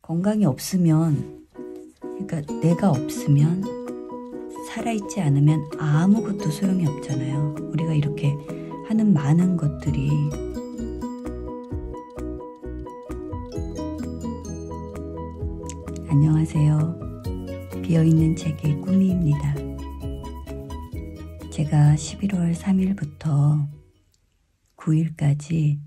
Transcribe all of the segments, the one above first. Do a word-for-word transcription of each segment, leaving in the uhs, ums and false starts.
건강이 없으면, 그러니까 내가 없으면, 살아있지 않으면 아무것도 소용이 없잖아요. 우리가 이렇게 하는 많은 것들이 안녕하세요. 비어있는 책의 꾸미입니다. 제가 십일월 삼일부터 구일까지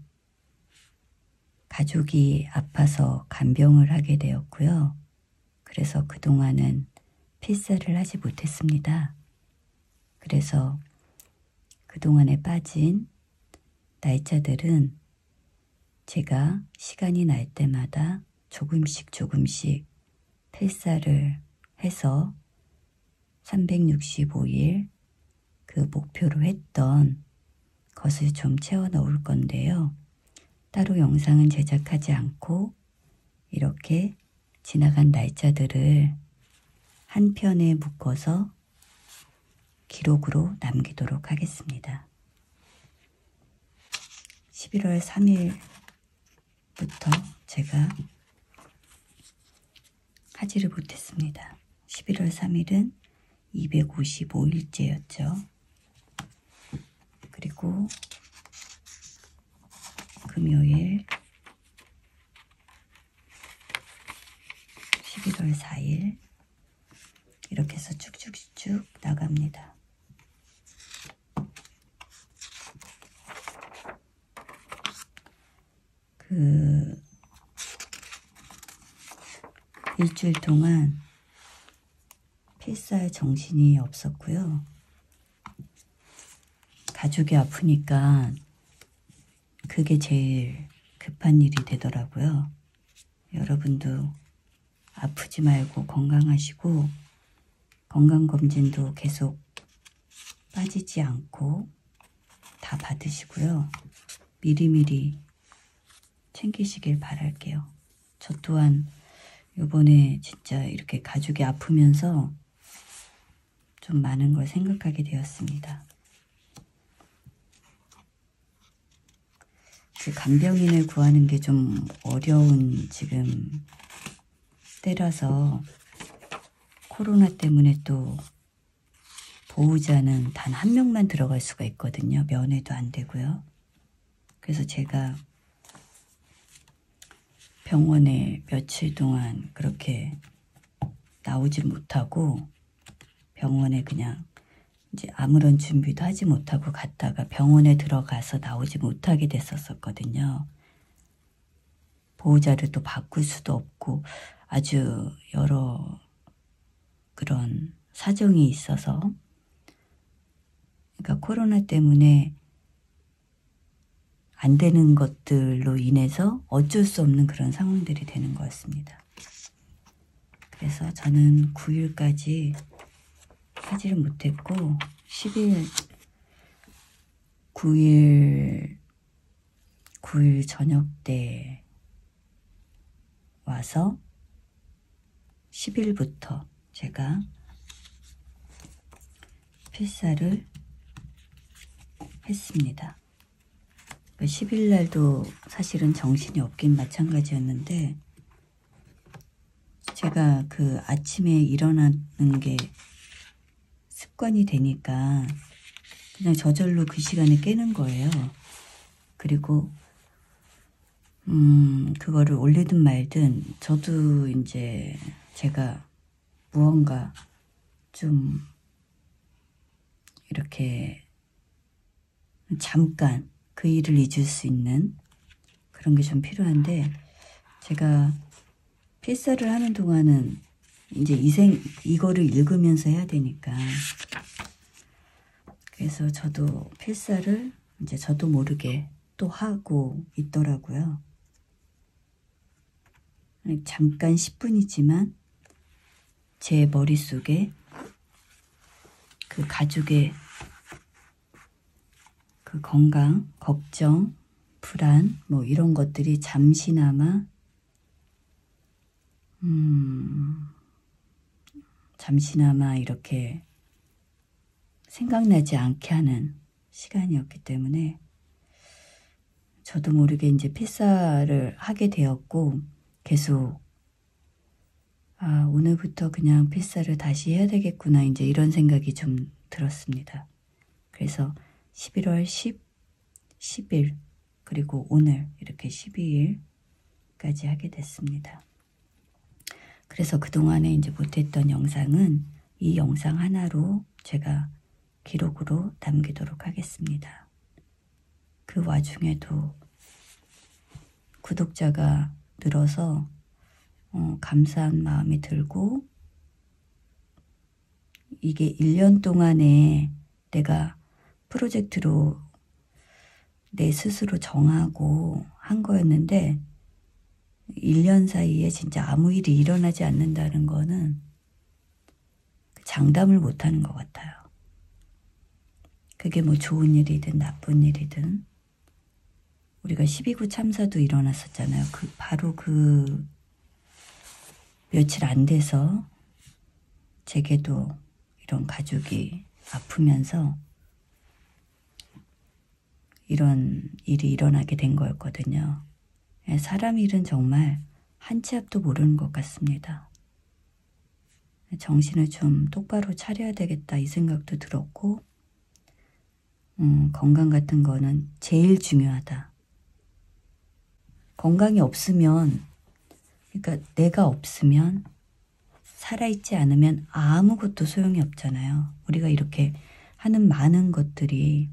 가족이 아파서 간병을 하게 되었고요. 그래서 그동안은 필사를 하지 못했습니다. 그래서 그동안에 빠진 날짜들은 제가 시간이 날 때마다 조금씩 조금씩 필사를 해서 삼백육십오일 그 목표로 했던 것을 좀 채워 넣을 건데요. 따로 영상은 제작하지 않고 이렇게 지나간 날짜들을 한 편에 묶어서 기록으로 남기도록 하겠습니다. 십일월 삼일부터 제가 하지를 못했습니다. 십일월 삼일은 이백오십오일째였죠. 그리고 금요일 십일월 사일 이렇게 해서 쭉쭉쭉 나갑니다. 그 일주일 동안 필사할 정신이 없었고요. 가족이 아프니까 그게 제일 급한 일이 되더라고요. 여러분도 아프지 말고 건강하시고 건강검진도 계속 빠지지 않고 다 받으시고요. 미리미리 챙기시길 바랄게요. 저 또한 요번에 진짜 이렇게 가족이 아프면서 좀 많은 걸 생각하게 되었습니다. 그 간병인을 구하는 게 좀 어려운 지금 때라서 코로나 때문에 또 보호자는 단 한 명만 들어갈 수가 있거든요. 면회도 안 되고요. 그래서 제가 병원에 며칠 동안 그렇게 나오지 못하고 병원에 그냥 이제 아무런 준비도 하지 못하고 갔다가 병원에 들어가서 나오지 못하게 됐었거든요. 보호자를 또 바꿀 수도 없고 아주 여러 그런 사정이 있어서, 그러니까 코로나 때문에 안 되는 것들로 인해서 어쩔 수 없는 그런 상황들이 되는 것 같습니다. 그래서 저는 구일까지 하지를 못했고 십일, 구일, 구일 저녁 때 와서 십일부터 제가 필사를 했습니다. 십일 날도 사실은 정신이 없긴 마찬가지였는데 제가 그 아침에 일어나는 게 습관이 되니까 그냥 저절로 그 시간에 깨는 거예요. 그리고 음 그거를 올리든 말든 저도 이제 제가 무언가 좀 이렇게 잠깐 그 일을 잊을 수 있는 그런 게 좀 필요한데, 제가 필사를 하는 동안은 이제 이생 이거를 읽으면서 해야 되니까, 그래서 저도 필사를 이제 저도 모르게 또 하고 있더라고요. 잠깐 십 분이지만 제 머릿속에 그 가족의 그 건강, 걱정, 불안 뭐 이런 것들이 잠시나마 음, 잠시나마 이렇게 생각나지 않게 하는 시간이었기 때문에 저도 모르게 이제 필사를 하게 되었고, 계속 아, 오늘부터 그냥 필사를 다시 해야 되겠구나, 이제 이런 생각이 좀 들었습니다. 그래서 십일월 십, 십일, 그리고 오늘 이렇게 십이 일까지 하게 됐습니다. 그래서 그동안에 이제 못했던 영상은 이 영상 하나로 제가 기록으로 남기도록 하겠습니다. 그 와중에도 구독자가 늘어서 어, 감사한 마음이 들고, 이게 일 년 동안에 내가 프로젝트로 내 스스로 정하고 한 거였는데 일 년 사이에 진짜 아무 일이 일어나지 않는다는 거는 장담을 못하는 것 같아요. 그게 뭐 좋은 일이든 나쁜 일이든. 우리가 십이 구 참사도 일어났었잖아요. 그 바로 그 며칠 안 돼서 제게도 이런 가족이 아프면서 이런 일이 일어나게 된 거였거든요. 사람 일은 정말 한 치 앞도 모르는 것 같습니다. 정신을 좀 똑바로 차려야 되겠다 이 생각도 들었고, 음, 건강 같은 거는 제일 중요하다. 건강이 없으면, 그러니까 내가 없으면, 살아있지 않으면 아무것도 소용이 없잖아요. 우리가 이렇게 하는 많은 것들이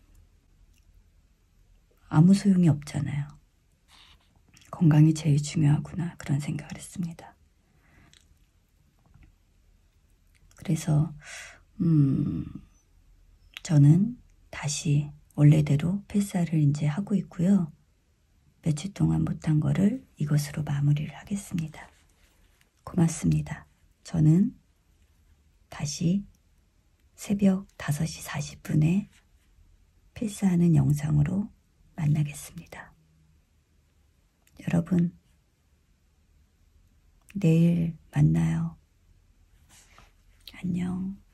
아무 소용이 없잖아요. 건강이 제일 중요하구나, 그런 생각을 했습니다. 그래서 음, 저는 다시 원래대로 필사를 이제 하고 있고요. 며칠 동안 못한 거를 이것으로 마무리를 하겠습니다. 고맙습니다. 저는 다시 새벽 다섯 시 사십 분에 필사하는 영상으로 만나겠습니다. 여러분, 내일 만나요. 안녕.